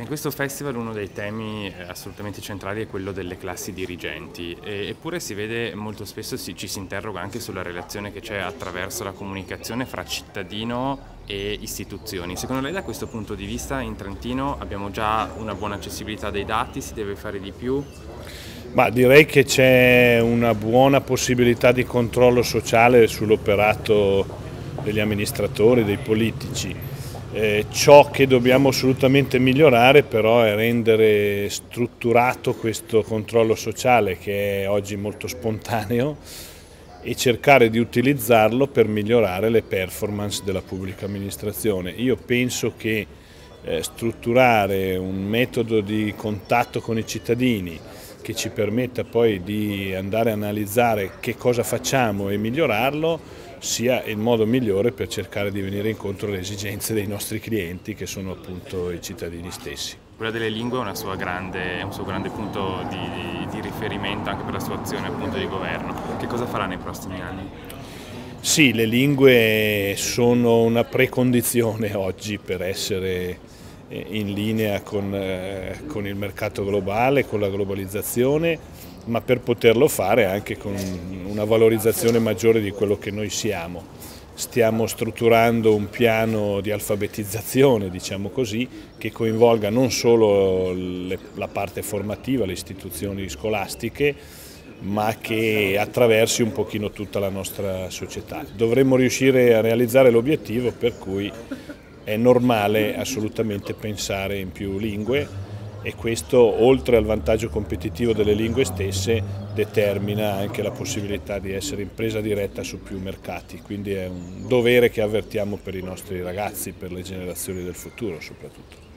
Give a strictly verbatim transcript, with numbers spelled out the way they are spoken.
questo festival uno dei temi eh, assolutamente centrali è quello delle classi dirigenti, e, eppure si vede molto spesso, si, ci si interroga anche sulla relazione che c'è attraverso la comunicazione fra cittadino e istituzioni. Secondo lei, da questo punto di vista, in Trentino abbiamo già una buona accessibilità dei dati, si deve fare di più? Ma direi che c'è una buona possibilità di controllo sociale sull'operato degli amministratori, dei politici. Eh, ciò che dobbiamo assolutamente migliorare però è rendere strutturato questo controllo sociale, che è oggi molto spontaneo, e cercare di utilizzarlo per migliorare le performance della pubblica amministrazione. Io penso che eh, strutturare un metodo di contatto con i cittadini che ci permetta poi di andare a analizzare che cosa facciamo e migliorarlo sia il modo migliore per cercare di venire incontro alle esigenze dei nostri clienti, che sono appunto i cittadini stessi. Quella delle lingue è, una sua grande, è un suo grande punto di, di, di riferimento anche per la sua azione appunto di governo. Che cosa farà nei prossimi anni? Sì, le lingue sono una precondizione oggi per essere in linea con, eh, con il mercato globale, con la globalizzazione, ma per poterlo fare anche con una valorizzazione maggiore di quello che noi siamo. Stiamo strutturando un piano di alfabetizzazione, diciamo così, che coinvolga non solo le, la parte formativa, le istituzioni scolastiche, ma che attraversi un pochino tutta la nostra società. Dovremmo riuscire a realizzare l'obiettivo per cui è normale assolutamente pensare in più lingue, e questo, oltre al vantaggio competitivo delle lingue stesse, determina anche la possibilità di essere in presa diretta su più mercati, quindi è un dovere che avvertiamo per i nostri ragazzi, per le generazioni del futuro soprattutto.